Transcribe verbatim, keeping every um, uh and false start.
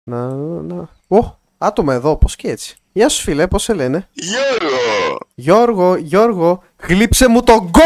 Να, να. Ω, άτομα εδώ, πώς και έτσι. Γεια σου φίλε, πώς σε λένε? Γιώργο! Γιώργο, Γιώργο, γλύψε μου τον κο...